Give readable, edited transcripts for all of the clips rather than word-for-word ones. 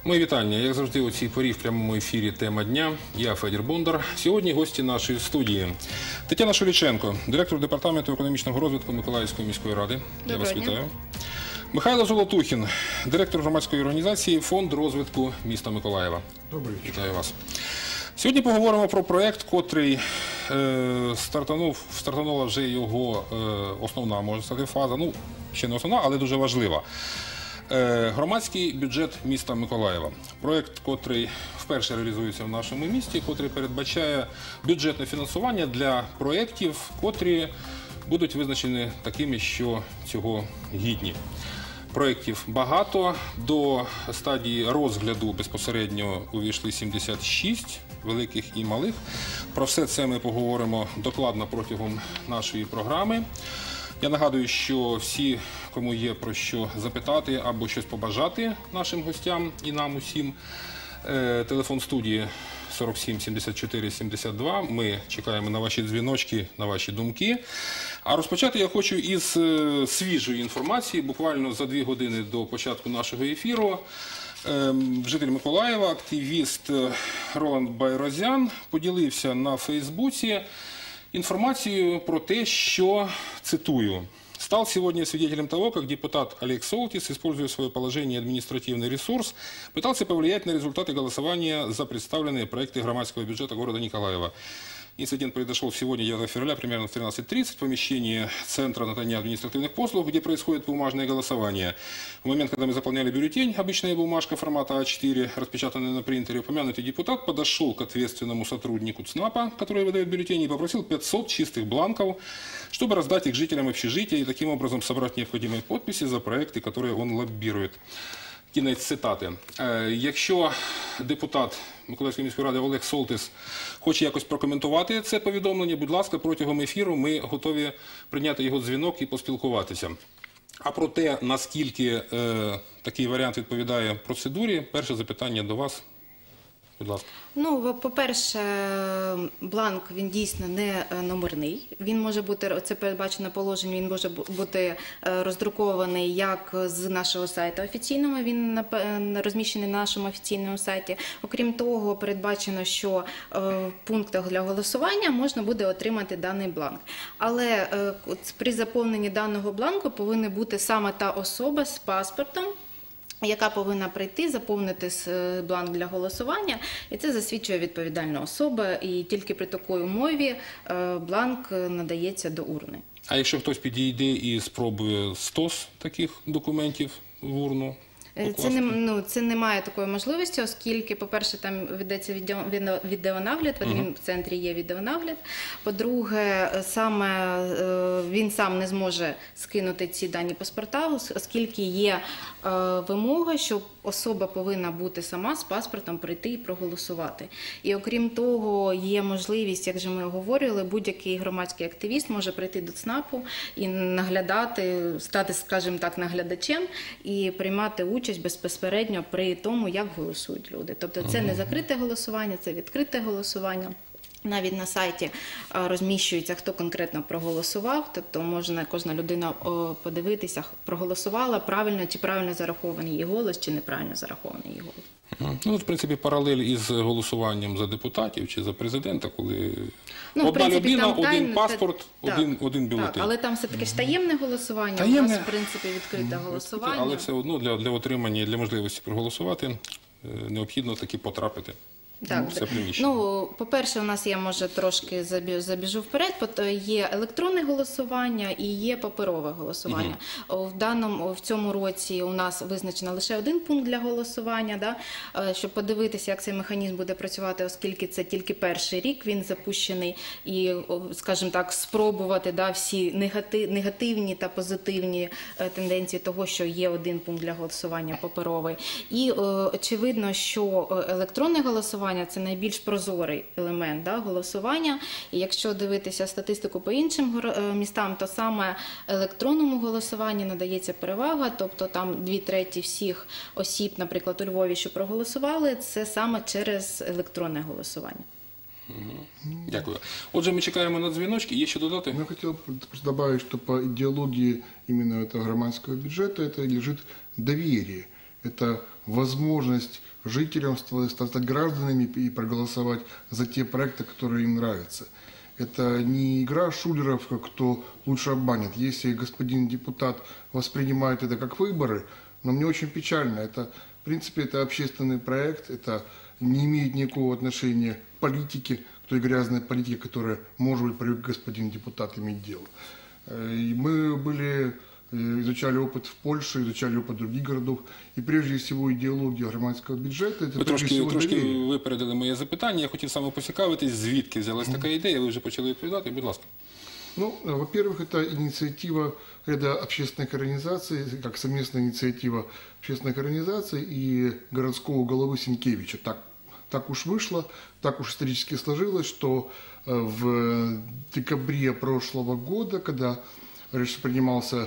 Мої вітання. Як завжди, у цій порі в прямому ефірі «Тема дня». Я Федір Бондар. Сьогодні гості нашої студії. Тетяна Шуліченко, директор Департаменту економічного розвитку Миколаївської міської ради. Я вас вітаю. Михайло Золотухін, директор громадської організації «Фонд розвитку міста Миколаєва. Добрий вечір. Вітаю вас. Сьогодні поговоримо про проєкт, котрий стартанула вже його основна, можна сказати, фаза. Ну, ще не основна, але дуже важлива. Громадський бюджет міста Миколаєва. Проєкт, котрий вперше реалізується в нашому місті, котрий передбачає бюджетне фінансування для проєктів, котрі будуть визначені такими, що цього гідні. Проєктів багато. До стадії розгляду безпосередньо увійшли 76 великих і малих. Про все це ми поговоримо докладно протягом нашої програми. Я нагадую, що всі, кому є про що запитати або щось побажати нашим гостям і нам усім, телефон студії 47 74 72. Ми чекаємо на ваші дзвіночки, на ваші думки. А розпочати я хочу із свіжої інформації. Буквально за 2 години до початку нашого ефіру житель Миколаєва, активіст Роланд Байрозян поділився на Фейсбуці информацию про то, что, цитую, «Стал сегодня свидетелем того, как депутат Олег Солтис, используя свое положение и административный ресурс, пытался повлиять на результаты голосования за представленные проекты громадского бюджета города Николаева. Инцидент произошел сегодня, 9 февраля, примерно в 13:30 в помещении Центра надания административных послуг, где происходит бумажное голосование. В момент, когда мы заполняли бюллетень, обычная бумажка формата А4, распечатанная на принтере, упомянутый депутат подошел к ответственному сотруднику ЦНАПа, который выдает бюллетени, и попросил 500 чистых бланков, чтобы раздать их жителям общежития и таким образом собрать необходимые подписи за проекты, которые он лоббирует». Кінець цитати. Якщо депутат Миколаївської міської ради Олег Солтис хоче якось прокоментувати це повідомлення, будь ласка, протягом ефіру ми готові прийняти його дзвінок і поспілкуватися. А про те, наскільки такий варіант відповідає процедурі, перше запитання до вас. Будь ласка. Ну, по-перше, бланк, він дійсно не номерний. Він може бути, це передбачено положення, він може бути роздрукований як з нашого сайту офіційного, він розміщений на нашому офіційному сайті. Окрім того, передбачено, що в пунктах для голосування можна буде отримати даний бланк. Але при заповненні даного бланку повинна бути саме та особа з паспортом, яка повинна прийти, заповнити бланк для голосування, і це засвідчує відповідальна особа, і тільки при такій умові бланк надається до урни. А якщо хтось підійде і спробує 100 таких документів в урну? Це немає такої можливості, оскільки, по-перше, там ведеться відеонагляд, в адмінцентрі є відеонагляд. По-друге, він сам не зможе скинути ці дані паспорта, оскільки є вимога, що особа повинна бути сама з паспортом прийти і проголосувати. І окрім того, є можливість, як же ми говорили, будь-який громадський активіст може прийти до ЦНАПу і наглядати, стати, скажімо так, наглядачем і приймати участь безпосередньо при тому, як голосують люди. Тобто це не закрите голосування, це відкрите голосування. Навіть на сайті розміщується, хто конкретно проголосував, тобто можна кожна людина подивитися, проголосувала правильно, чи правильно зарахований її голос, чи неправильно зарахований її голос. Ну, в принципі, паралель із голосуванням за депутатів чи за президента, коли одна людина, один паспорт, один бюлетень. Так, але там все-таки ж таємне голосування, у нас, в принципі, відкрите голосування. Але все одно для отримання, для можливості проголосувати необхідно таки потрапити. Так, по-перше, у нас, я, може, трошки забіжу вперед, є електронне голосування і є паперове голосування. В цьому році у нас визначено лише один пункт для голосування, щоб подивитися, як цей механізм буде працювати, оскільки це тільки перший рік, він запущений, і, скажімо так, спробувати всі негативні та позитивні тенденції того, що є один пункт для голосування паперовий. І очевидно, що електронне голосування – це найбільш прозорий елемент голосування. І якщо дивитися статистику по іншим містам, то саме електронному голосуванню надається перевага, тобто там 2/3 всіх осіб, наприклад, у Львові, що проголосували, це саме через електронне голосування. Дякую. Отже, ми чекаємо на дзвіночки. Є що додати? Я хотел просто добавить, что по идеологии именно этого громадского бюджета это лежит доверие. Это возможность жителям стать гражданами и проголосовать за те проекты, которые им нравятся. Это не игра шулеров, кто лучше обманет. Если господин депутат воспринимает это как выборы, но мне очень печально. Это, в принципе, это общественный проект, это не имеет никакого отношения к политике, к той грязной политике, которая, может быть, привык господин депутат иметь дело. И мы изучали опыт в Польше, изучали опыт других городов. І прежде всего идеология громадського бюджету. Ви трошки випередили моє запитання. Я хотів саме поцікавитись, звідки взялась така ідея. Ви вже почали відповідати. Будь ласка. Ну, во-первых, это инициатива ряда общественных организаций, как совместная инициатива общественных организаций и городского головы Сенкевича. Так уж вышло, так уж исторически сложилось, что в декабре прошлого года, когда принимался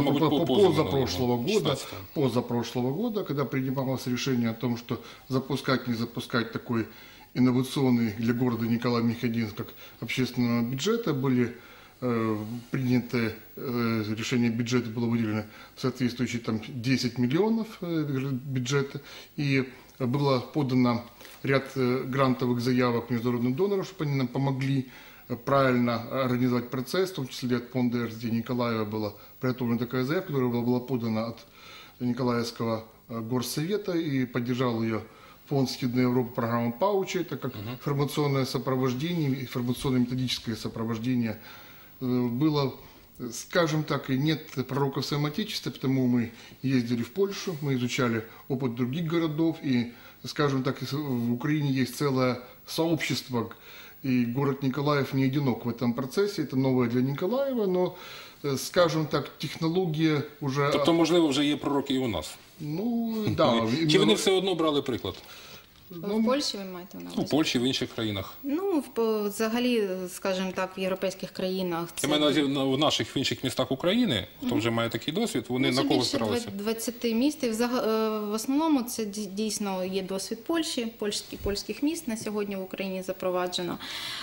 позапрошлого года, когда принималось решение о том, что запускать, не запускать такой инновационный для города Николай-Мехединск как общественного бюджета, были приняты решение бюджета, было выделено соответствующие там 10 миллионов бюджета, и было подано ряд грантовых заявок международным донорам, чтобы они нам помогли правильно организовать процесс, в том числе от фонда РСД Николаева была приготовлена такая заявка, которая была подана от Николаевского горсовета, и поддержал ее фонд Східної Европы, программа Паучи, это как информационное сопровождение, информационно-методическое сопровождение. Было, скажем так, и нет пророков в своем отечестве, потому мы ездили в Польшу, мы изучали опыт других городов, и, скажем так, в Украине есть целое сообщество, и город Николаев не одинок в этом процессе, это новое для Николаева, но, скажем так, технология уже... Тобто, можливо, вже є пророки і у нас? Ну, да. Чи вони все одно брали приклад? В Польщі ви маєте на увазі? У Польщі, в інших країнах. Ну, взагалі, скажімо так, в європейських країнах Я маю на увазі в наших, в інших містах України, хто вже має такий досвід, вони на кого більше спиралися? 20 міст. І в основному це дійсно є досвід Польщі, польських міст на сьогодні в Україні запроваджено.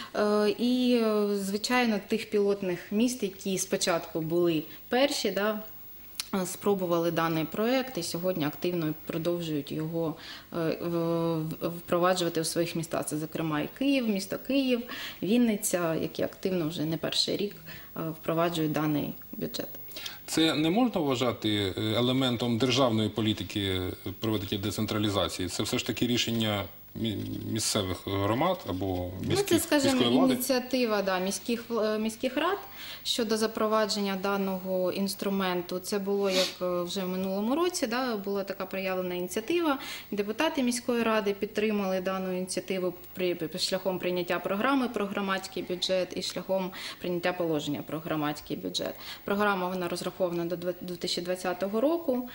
І, звичайно, тих пілотних міст, які спочатку були перші, да, спробували даний проєкт і сьогодні активно продовжують його впроваджувати у своїх містах. Це, зокрема, і Київ, місто Київ, Вінниця, які активно вже не перший рік впроваджують даний бюджет. Це не можна вважати елементом державної політики проведення децентралізації? Це все ж таки рішення місцевих громад або міської влади? Це, скажімо, ініціатива міських рад щодо запровадження даного інструменту. Це було як вже в минулому році, да, була така проявлена ініціатива. Депутати міської ради підтримали дану ініціативу шляхом прийняття програми про громадський бюджет і шляхом прийняття положення про громадський бюджет. Програма вона розрахована до 2020 року.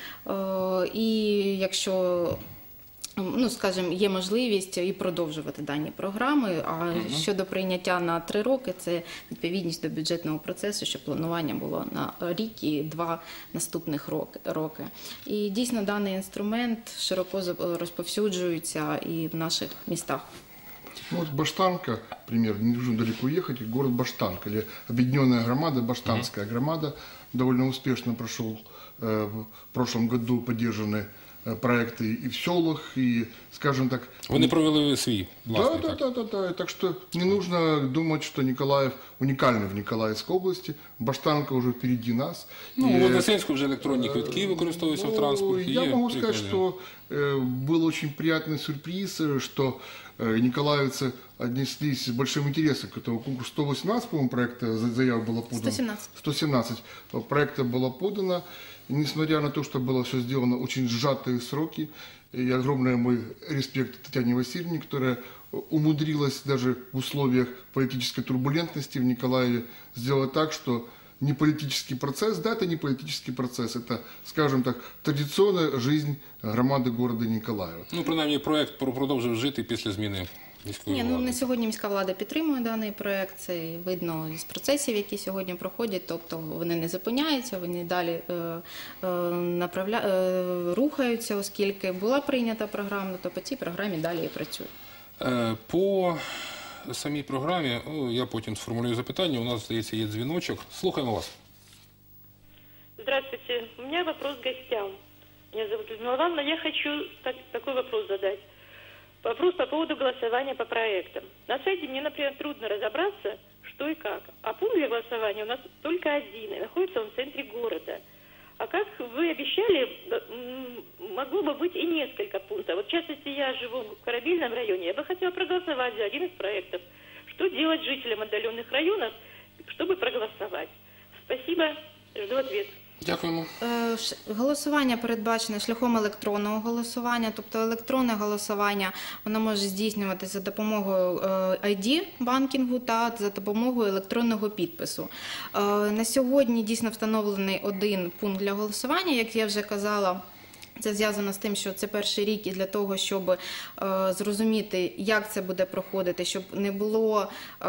І якщо скажімо, є можливість і продовжувати дані програми, а щодо прийняття на 3 роки, це відповідність до бюджетного процесу, щоб планування було на рік і 2 наступних роки. І дійсно даний інструмент широко розповсюджується і в наших містах. Ну, вот Баштанка, например, не нужно далеко ехать, город Баштанка, или объединенная громада, Баштанская громада, довольно успешно прошел в прошлом году поддержанный проекты и в селах, и, скажем так... Вони провели свій власний, Да. Так что не нужно думать, что Николаев уникальный в Николаевской области. Баштанка уже впереди нас. Ну, в Вознесенську вже електронні квитки використовуються в транспорті. Я могу сказать, что был очень приятный сюрприз, что николаевцы отнеслись с большим интересом к этому конкурсу. 118, по-моему, проекта заявок было подано. 117 проектов было подано. И несмотря на то, что было все сделано очень сжатые сроки, и огромный мой респект Татьяне Васильевне, которая умудрилась даже в условиях политической турбулентности в Николаеве сделать так, что не политический процесс, да, это не политический процесс, это, скажем так, традиционная жизнь громады города Николаева. Ну, принаймні, проект продовжив жити після зміни міської влади. На сьогодні міська влада підтримує даний проект, це видно із процесів, які сьогодні проходять, тобто вони не зупиняються, вони далі рухаються, оскільки була прийнята програма, то по цій програмі далі і працюють. По самій програмі, я потім сформулюю запитання, у нас, здається, є дзвіночок. Слухаємо вас. Здравствуйте. У меня вопрос к гостям. Меня зовут Людмила Ивановна. Я хочу такой вопрос задать. Вопрос по поводу голосования по проектам. На сайте мне, например, трудно разобраться, что и как. А пункт для голосования у нас только один, и находится он в центре города. А как вы обещали, могло бы быть и несколько пунктов. Вот в частности, я живу в Корабельном районе, я бы хотела проголосовать за один из проектов. Что делать жителям отдаленных районов, чтобы проголосовать? Спасибо, жду ответ. Дякуємо. Голосування передбачено шляхом електронного голосування, тобто електронне голосування воно може здійснюватися за допомогою ID-банкінгу та за допомогою електронного підпису. На сьогодні дійсно встановлений один пункт для голосування, як я вже казала. Це зв'язано з тим, що це перший рік і для того, щоб зрозуміти, як це буде проходити, щоб не було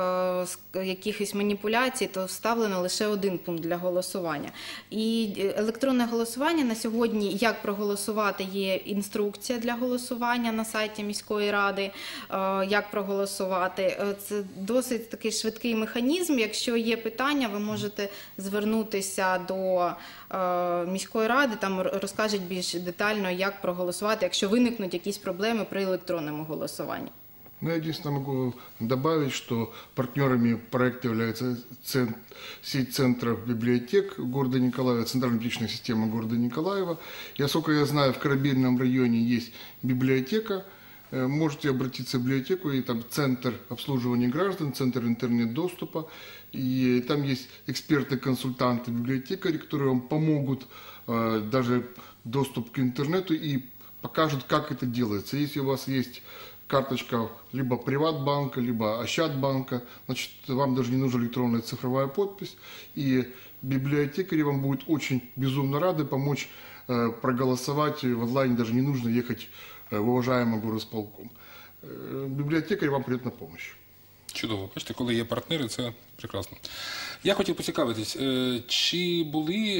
якихось маніпуляцій, то вставлено лише один пункт для голосування. І електронне голосування на сьогодні, як проголосувати, є інструкція для голосування на сайті міської ради, як проголосувати. Це досить такий швидкий механізм. Якщо є питання, ви можете звернутися до міської ради, там розкажуть більш детально, як проголосувати, якщо виникнуть якісь проблеми при електронному голосуванні. Ну, я единственное могу добавить, что партнерами проекта является сеть центров библиотек города Николаева, центральная библиотечная система города Николаева. И, насколько я знаю, в Корабельном районе есть библиотека. Можете обратиться в библиотеку, и там центр обслуживания граждан, центр интернет-доступа. И там есть эксперты-консультанты, библиотекари, которые вам помогут даже доступ к интернету и покажут, как это делается. Если у вас есть карточка либо Приватбанка, либо Ощадбанка, значит, вам даже не нужна электронная цифровая подпись. И библиотекари вам будут очень безумно рады помочь проголосовать в онлайне, даже не нужно ехать в уважаемый горосполком. Библиотекарь вам придет на помощь. Чудово. Бачите, коли є партнери, це прекрасно. Я хотів поцікавитись, чи були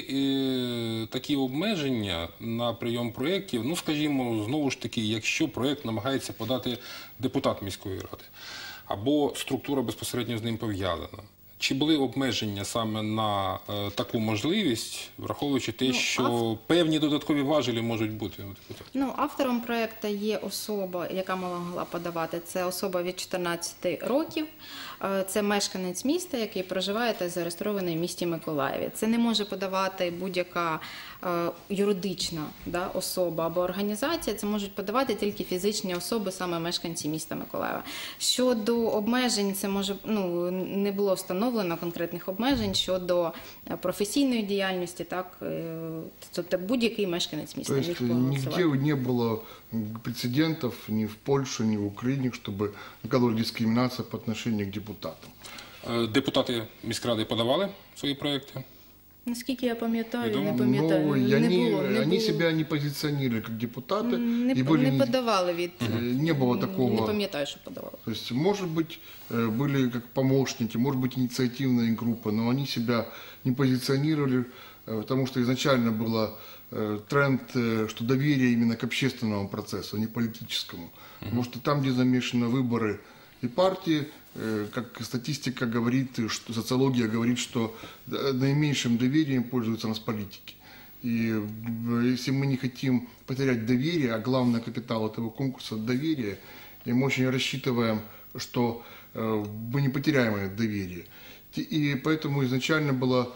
такі обмеження на прийом проєктів, ну, скажімо, знову ж таки, якщо проєкт намагається подати депутат міської ради, або структура безпосередньо з ним пов'язана. Чи були обмеження саме на таку можливість, враховуючи те, що певні додаткові важелі можуть бути у депутатів? Ну, автором проєкту є особа, яка могла подавати. Це особа від 14 років. Це мешканець міста, який проживає та зареєстрований в місті Миколаєві. Це не може подавати будь-яка юридична особа або організація. Це можуть подавати тільки фізичні особи, саме мешканці міста Миколаєва. Щодо обмежень, це може, не було встановлено конкретних обмежень щодо професійної діяльності, так, тобто будь-який мешканець міста міг проголосувати. Нигде не было прецедентов ни в Польше, ни в Украине, чтобы накладывали дискриминацию по отношению к депутатам. Депутати міськради подавали свої проєкти? Наскільки я пам'ятаю, Відомо. не пам'ятаю. Они себя не позиционировали как депутаты. Не подавали від... Не было такого. Не пам'ятаю, що подавали. То есть, может быть, были как помощники, может быть, инициативная группа, но они себя не позиционировали, потому что изначально был тренд, что доверие именно к общественному процессу, а не политическому. Потому что там, где замешаны выборы и партии, как статистика говорит, что социология говорит, что наименьшим доверием пользуются у нас политики. И если мы не хотим потерять доверие, а главный капитал этого конкурса – доверие, и мы очень рассчитываем, что мы не потеряем это доверие. И поэтому изначально была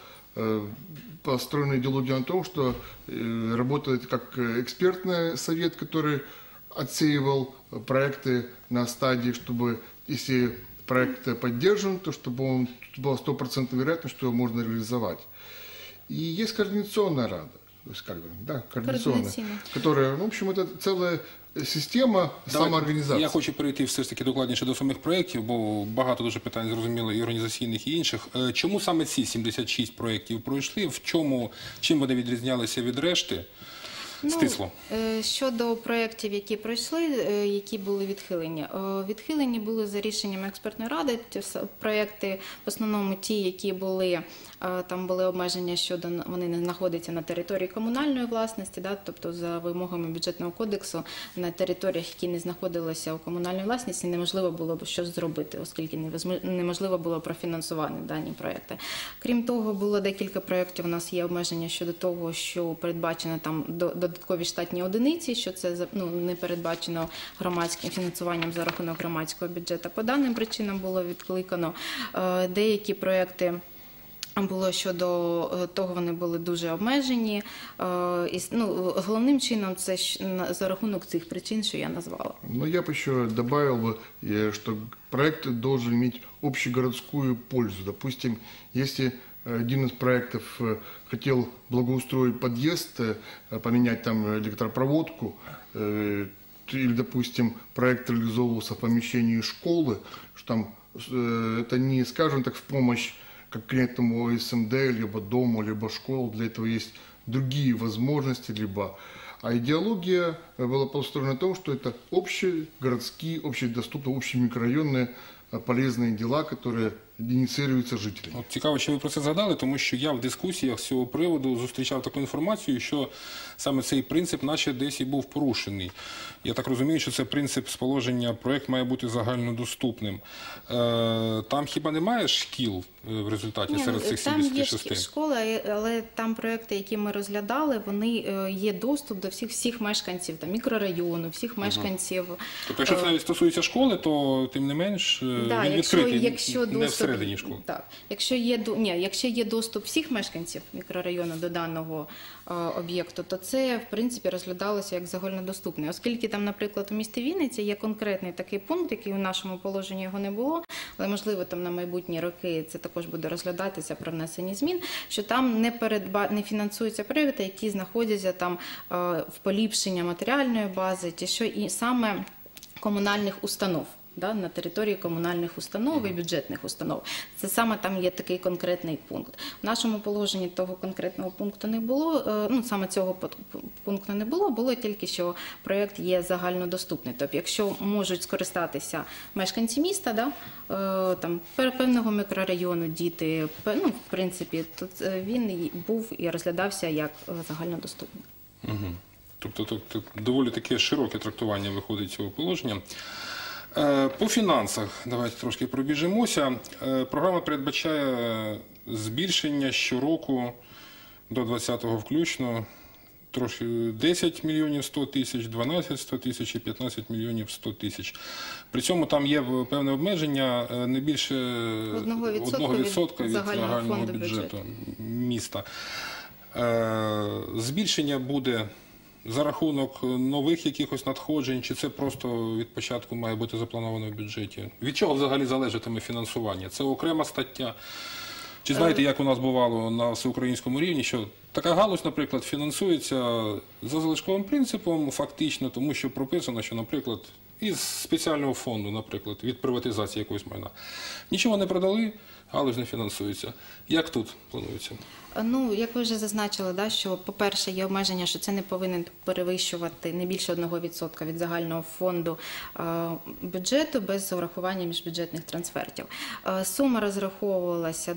построена идеология на том, что работает как экспертный совет, который отсеивал проекты на стадии, чтобы, если проект поддержан, то чтобы была 100% вероятность, что его можно реализовать. И есть координационная рада, то есть, координационная, которая, в общем, это целая система самоорганізації. Я хочу перейти все ж таки докладніше до самих проєктів, бо багато дуже питань зрозуміло і організаційних, і інших. Чому саме ці 76 проєктів пройшли? Чим вони відрізнялися від решти? Стисло. Щодо проєктів, які пройшли, які були відхилені. Відхилені були за рішенням експертної ради. Проєкти, в основному ті, які були, там були обмеження щодо, вони не знаходяться на території комунальної власності, тобто за вимогами бюджетного кодексу на територіях, які не знаходилися у комунальній власності, неможливо було б щось зробити, оскільки неможливо було профінансувати дані проєкти. Крім того, було декілька проєктів, у нас є обмеження щодо того, що передбачено там до додаткові штатні одиниці, що це не передбачено громадським фінансуванням за рахунок громадського бюджету. По даним причинам було відкликано. Деякі проекти було щодо того, вони були дуже обмежені. Головним чином це за рахунок цих причин, що я назвала. Но я бы еще добавил бы, что проект должен иметь общегородскую пользу. Допустим, если один из проектов хотел благоустроить подъезд, поменять там электропроводку, или, допустим, проект реализовывался в помещении школы, что там это не, скажем так, в помощь конкретному СМД, либо дому, либо школу. Для этого есть другие возможности, А идеология была построена на том, что это общегородские, общедоступные, общемикрорайонные полезные дела, которые ініціюються жителями. Цікаво, що ви про це згадали, тому що я в дискусіях з цього приводу зустрічав таку інформацію, що саме цей принцип наче десь і був порушений. Я так розумію, що це принцип з положення, проєкт має бути загальнодоступним. Там хіба немає шкіл в результаті серед цих 76? Там є школа, але там проєкти, які ми розглядали, вони є доступ до всіх мешканців там, мікрорайону, всіх мешканців. Тобто, якщо це навіть стосується школи, то тим не менш він відкритий, не всередині школи. Так. Якщо є доступ всіх мешканців мікрорайону до даного об'єкту, то це, в принципі, розглядалося як загальнодоступне. Оскільки там, наприклад, у місті Вінниці є конкретний такий пункт, який у нашому положенні його не було, але, можливо, там на майбутні роки це також буде розглядатися про внесення змін, що там не фінансуються проєкти, які знаходяться там в поліпшенні матеріальної бази, чи що і саме комунальних установ. На території комунальних установ і бюджетних установ. Це саме там є такий конкретний пункт. В нашому положенні того конкретного пункту не було, саме цього пункту не було, було тільки, що проєкт є загальнодоступний. Тобто, якщо можуть скористатися мешканці міста, там, певного мікрорайону, діти, в принципі, то він був і розглядався як загальнодоступний. Тобто, доволі таке широке трактування виходить цього положення. По фінансах, давайте трошки пробіжимося. Програма передбачає збільшення щороку до 2020-го включно трошки 10 мільйонів 100 тисяч, 12 100 тисяч і 15 мільйонів 100 тисяч. При цьому там є певне обмеження не більше 1% від загального бюджету міста. Збільшення буде за рахунок нових якихось надходжень, чи це просто від початку має бути заплановано в бюджеті? Від чого взагалі залежатиме фінансування? Це окрема стаття? Чи знаєте, як у нас бувало на всеукраїнському рівні, що така галузь, наприклад, фінансується за залишковим принципом фактично, тому що прописано, що, наприклад, із спеціального фонду, наприклад, від приватизації якогось майна. Нічого не продали, галузь не фінансується. Як тут планується? Як ви вже зазначили, що, по-перше, є обмеження, що це не повинен перевищувати не більше 1% від загального фонду бюджету без урахування міжбюджетних трансфертів. Сума розраховувалася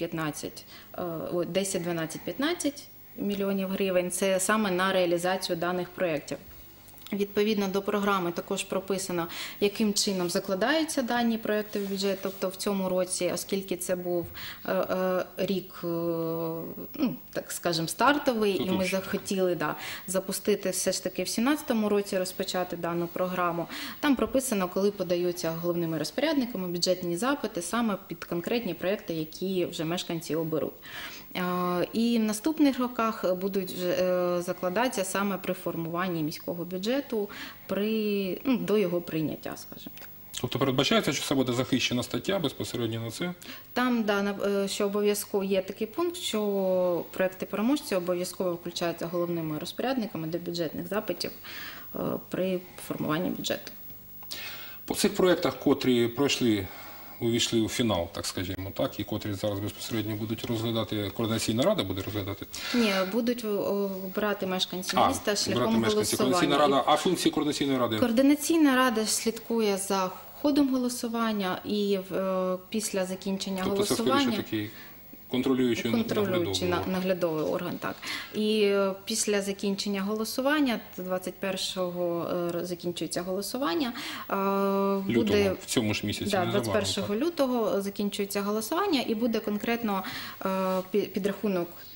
10-12-15 мільйонів гривень. Це саме на реалізацію даних проєктів. Відповідно до програми також прописано, яким чином закладаються дані проєкти в бюджет, тобто в цьому році, оскільки це був рік, так скажемо, стартовий, і ми захотіли запустити все ж таки в 2017 році, розпочати дану програму. Там прописано, коли подаються головними розпорядниками бюджетні запити саме під конкретні проєкти, які вже мешканці оберуть. І в наступних роках будуть закладатися саме при формуванні міського бюджету до його прийняття, скажімо так. Тобто передбачається, що це буде захищена стаття безпосередньо на це? Там, що обов'язково є такий пункт, що проекти переможці обов'язково включаються головними розпорядниками до бюджетних запитів при формуванні бюджету. По цих проєктах, котрі увійшли у фінал, так скажімо, і котрі зараз безпосередньо будуть розглядати, Координаційна рада буде розглядати? Ні, будуть обирати мешканці міста шляхом голосування. А функції Координаційної ради? Координаційна рада слідкує за ходом голосування і після закінчення голосування... Тобто це, скоріше, такий контролюючий наглядовий орган, так. І після закінчення голосування, 21-го закінчується голосування, лютого, в цьому ж місяці. 21 лютого закінчується голосування і буде конкретно підрахунок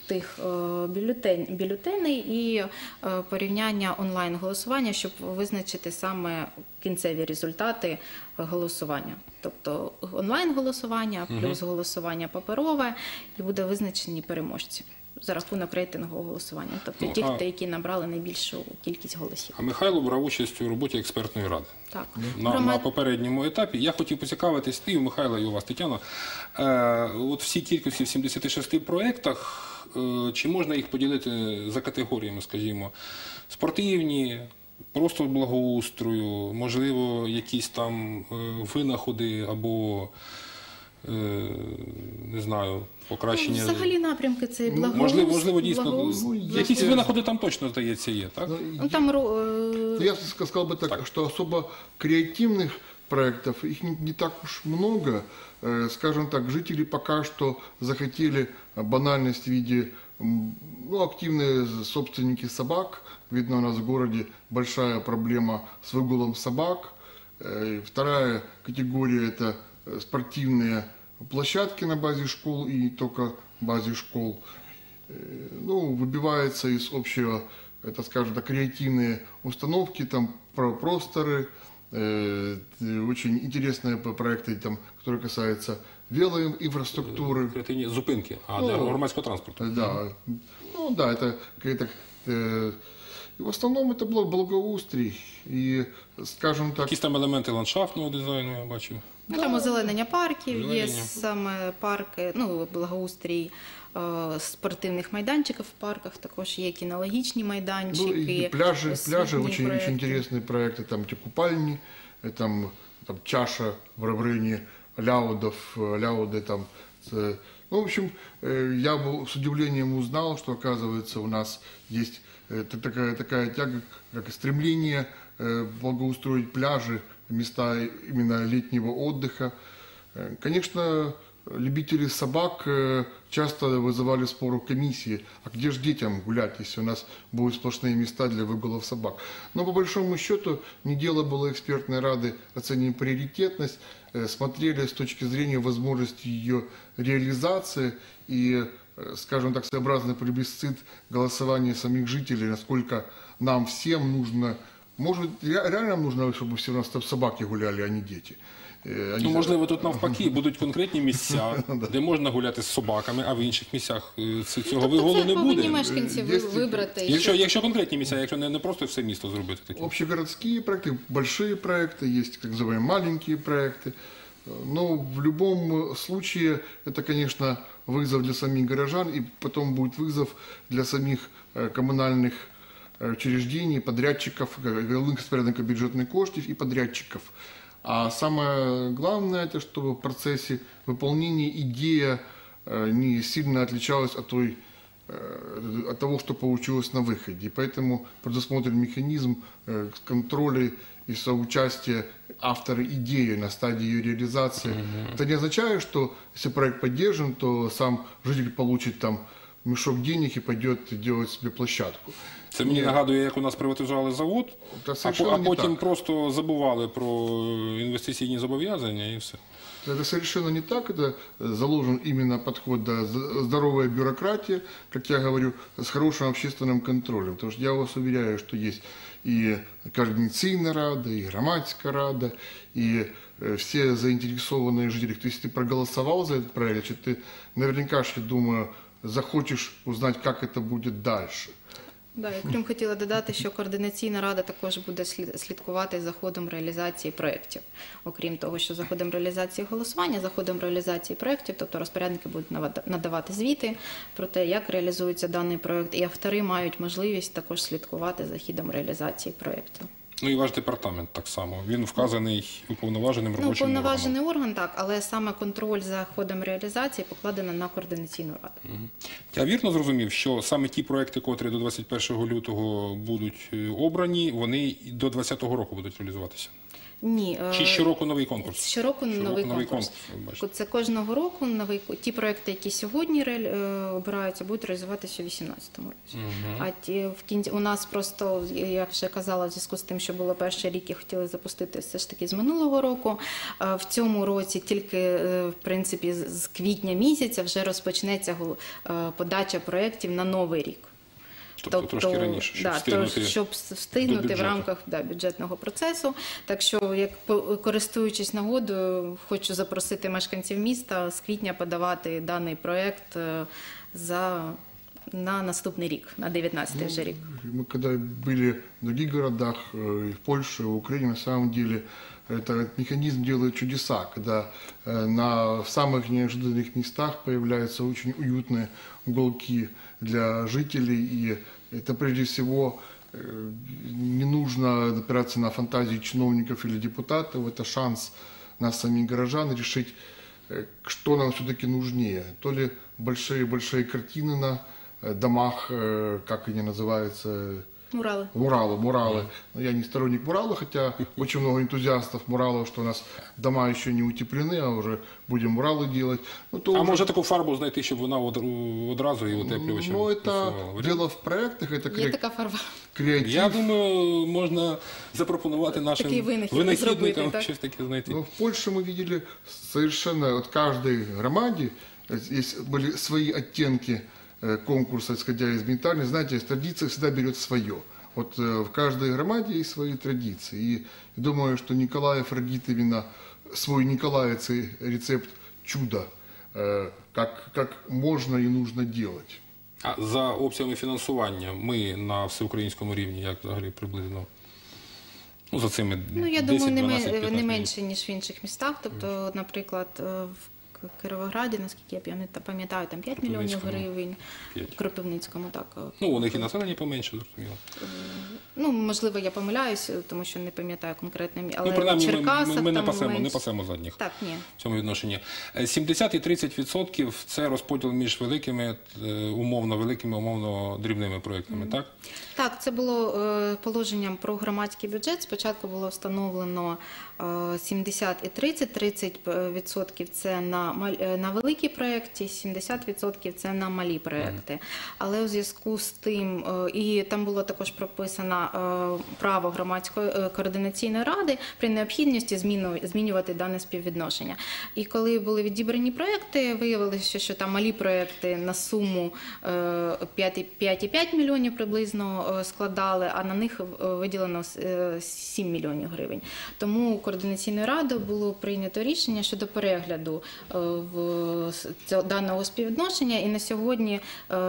тих бюлетеней і порівняння онлайн-голосування, щоб визначити саме кінцеві результати голосування. Тобто онлайн-голосування плюс голосування паперове, і буде визначені переможці за рахунок рейтингового голосування. Тобто ті, які набрали найбільшу кількість голосів. А Михайло брав участь у роботі експертної ради. Так. На попередньому етапі. Я хотів поцікавитись, і у Михайла, і у вас, Тетяно, от всі кількості в 76 проєктах, чи можна їх поділити за категоріями, скажімо, спортивні, просто благоустрою, можливо, якісь там винаходи або, не знаю, покращення. Взагалі напрямки це і Можливо, дійсно, благоустрій. якісь винаходи там точно, здається, є, так? Ну, там, Я сказал бы так, что особо креативных проектов, их не так уж много. Скажем так, жители пока что захотели банальность в виде, активные собственники собак. Видно, у нас в городе большая проблема с выгулом собак. Вторая категория – это спортивные площадки на базе школ и не только базе школ. Выбивается из общего, это, скажем так, креативные установки, там просторы, очень интересные проекты, там, которые касаются велоинфраструктуры. Креативні зупинки, для громадського транспорту. Да, это какая-то... В основном это благоустрій і, скажем так... Якісь там елементи ландшафтного дизайну, я бачив. Там озеленення парків, є саме парки, благоустрій спортивних майданчиків в парках, також є кінологічні майданчики. И пляжи очень интересные проекты, там купальни, там чаша в районе Ляуды, там. В общем, я с удивлением узнал, что, оказывается, у нас есть такая тяга, как стремление благоустроить пляжи, места именно летнего отдыха. Конечно, любители собак часто вызывали спор у комиссии, а где же детям гулять, если у нас будут сплошные места для выгулов собак. Но по большому счету не дело было экспертной рады оценивать приоритетность, смотрели с точки зрения возможности ее реализации и, скажем так, своеобразный плебисцит голосования самих жителей, насколько нам всем нужно, может, реально нам нужно, чтобы все у нас собаки гуляли, а не дети. Можливо, тут навпаки будуть конкретні місця, де можна гуляти з собаками, а в інших місцях цього вигулу не буде. Повинні мешканці вибрати. Якщо конкретні місця, якщо не просто все місто зробити такі. Общегородские проекты, большие проекты, есть так называемые маленькие проекты. Но в любом случае это, конечно, вызов для самих горожан, и потом будет вызов для самих коммунальных учреждений, подрядчиков, распорядников бюджетных коштів и подрядчиков. А самое главное, это чтобы в процессе выполнения идея не сильно отличалась от того, что получилось на выходе. И поэтому предусмотрен механизм контроля и соучастия автора идеи на стадии ее реализации. Это не означает, что если проект поддержан, то сам житель получит там мешок денег и пойдет делать себе площадку. Це мені нагадує, як у нас приватизували завод, а потім просто забували про інвестиційні зобов'язання і все. Это совершенно не так. Это заложен именно подход, да, здоровая бюрократия, как я говорю, с хорошим общественным контролем. Потому что я вас уверяю, что есть и координационная рада, и громадская рада, и все заинтересованные жители. То есть ты проголосовал за этот проект, ты наверняка, я думаю, захочешь узнать, как это будет дальше. Да, я крім хотіла додати, що координаційна рада також буде слідкувати за ходом реалізації проєктів. Окрім того, що за ходом реалізації голосування, за ходом реалізації проєктів, тобто розпорядники будуть надавати звіти про те, як реалізується даний проєкт, і автори мають можливість також слідкувати за ходом реалізації проєкту. Ну і ваш департамент так само. Він вказаний уповноваженим робочим органом. Уповноважений орган, так, але саме контроль за ходом реалізації покладено на координаційну раду. Я вірно зрозумів, що саме ті проекти, котрі до 21 лютого будуть обрані, вони до 2020 року будуть реалізуватися? Ні. Чи щороку новий конкурс? Щороку новий конкурс. Це кожного року новий. Ті проекти, які сьогодні обираються, будуть реалізуватися у 2018 році. А у нас просто, я вже казала, в зв'язку з тим, що що було перший рік і хотіли запустити все ж таки з минулого року. В цьому році тільки, в принципі, з квітня місяця вже розпочнеться подача проєктів на новий рік. Тобто трошки раніше, щоб встигнути в бюджету. рамках бюджетного процесу. Так що, як користуючись нагодою, хочу запросити мешканців міста з квітня подавати даний проєкт на наступний рік, на 19-й вже рік. Мы когда были в других городах, и в Польше, и в Украине, на самом деле, этот механизм делает чудеса, когда в самых неожиданных местах появляются очень уютные уголки для жителей, и это прежде всего не нужно опираться на фантазии чиновников или депутатов, это шанс нас, самих горожан, решить, что нам все-таки нужнее. То ли большие картины на домах, как они называются, Мурали. Муралы. Но я не сторонник мурала, хотя очень много энтузиастов муралов, что у нас дома еще не утеплены, а уже будем муралы делать. Ну, то А уже... може таку фарбу знайти, щоб вона одразу і утеплювачем Ну, это працювала? дело в проектах, это Є така фарба. креатив. Я думаю, можна запропонувати нашим Такий винахід винахідникам зробити, так? щось таке знайти. Но в Польше мы видели совершенно, вот каждой громаде были свои оттенки конкурса, исходя из ментальности. Знаете, традиция всегда берет свое. Вот в каждой громаде есть свои традиции. И думаю, что Николаев родит именно свой николаевец рецепт чуда, как можно и нужно делать. А за обсягами фінансування ми на всеукраїнському рівні, як взагалі приблизно? Ну, за цими 10-12-15 Ну, я думаю, не мільйонів. менше, ніж в інших містах. Тобто, наприклад, в Кіровограді, наскільки я пам'ятаю, там 5 мільйонів гривень, 5. в Кропивницькому так. Ну, у них і населення поменше, зрозуміло. Ну, можливо, я помиляюсь, тому що не пам'ятаю конкретно, але Ну, принаймні, в Черкасах ми не там пасемо, не менше. пасемо задніх. Так, ні. В цьому відношенні. 70 і 30% – це розподіл між великими, умовно дрібними проєктами, так? Так, це було положенням про громадський бюджет. Спочатку було встановлено 70 і 30. 30% це на великі проєкти, 70% це на малі проєкти. Але у зв'язку з тим, і там було також прописано право громадської координаційної ради при необхідності змінювати дане співвідношення. І коли були відібрані проєкти, виявилося, що там малі проєкти на суму 5,5 мільйонів приблизно складали, а на них виділено 7 мільйонів гривень. Тому координаційною радою було прийнято рішення щодо перегляду даного співвідношення, і на сьогодні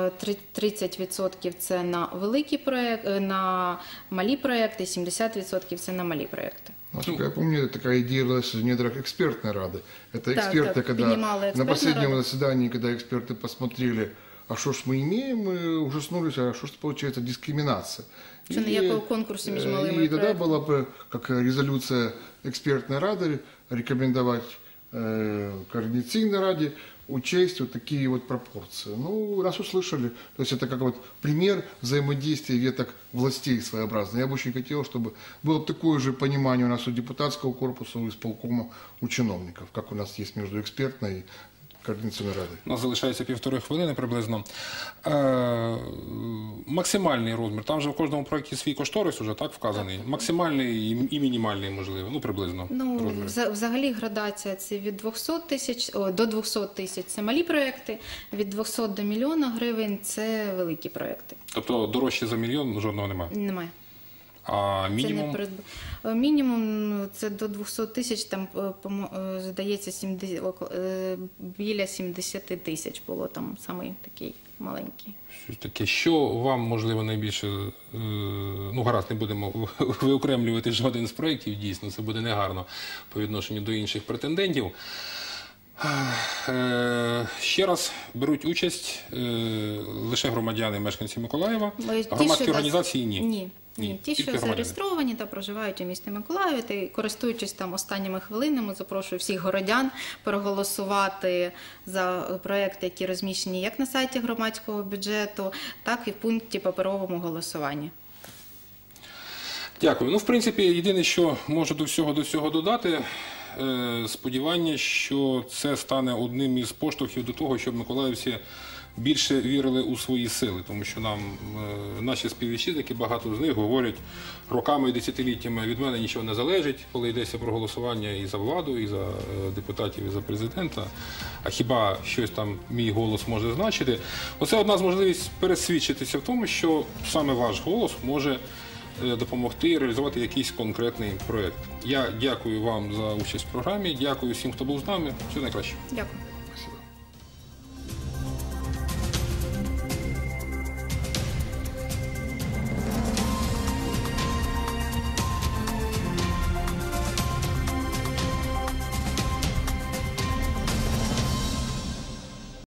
30% це на великі проекти, на малі проекти, 70% це на малі проекти. Насколько я помню, такая идея родилась в недрах экспертной рады. Это эксперты, так, когда принимала экспертная на последнем рада. заседании, когда эксперты посмотрели, а что ж мы имеем, мы ужаснулись, а что ж получается дискриминация. Что никакого конкурса между малыми И тогда проектами. была бы, как резолюция экспертной рады, рекомендовать координационной раде учесть вот такие вот пропорции. Ну, нас услышали. То есть это как вот пример взаимодействия веток властей своеобразно. Я бы очень хотел, чтобы было такое же понимание у нас у депутатского корпуса, у исполкома, у чиновников, как у нас есть между экспертной и координационной радой. У нас залишається 1,5 хвилини приблизно. Максимальний розмір. Там же в кожному проєкті свій кошторис уже так вказаний. Максимальний і мінімальний, можливо. Ну, приблизно. Ну, розмір. взагалі градація це від 200 тисяч до 200 тисяч це малі проекти, від 200 до мільйона гривень це великі проекти. Тобто дорожче за мільйон жодного немає. Немає. А мінімум? Мінімум це до 200 тисяч, там, здається, біля 70 тисяч було там самий такий маленький. Щось таке. Що вам, можливо, найбільше, ну гаразд, не будемо виокремлювати жоден з проєктів, дійсно, це буде негарно по відношенню до інших претендентів. Ще раз беруть участь лише громадяни і мешканці Миколаєва, громадські організації ні. Ні, ті, тільки що громадяни. зареєстровані та проживають у місті Миколаєві, та користуючись там останніми хвилинами, запрошую всіх городян проголосувати за проекти, які розміщені як на сайті громадського бюджету, так і в пункті паперовому голосуванні. Дякую. Ну, в принципі, єдине, що можу до всього додати, сподівання, що це стане одним із поштовхів до того, щоб миколаївці більше вірили у свої сили, тому що нам наші співвітчизники, багато з них говорять роками і десятиліттями, від мене нічого не залежить, коли йдеться про голосування і за владу, і за депутатів, і за президента. А хіба щось там мій голос може значити? Оце одна з можливостей пересвідчитися в тому, що саме ваш голос може допомогти реалізувати якийсь конкретний проєкт. Я дякую вам за участь в програмі, дякую всім, хто був з нами. Всього найкраще. Дякую.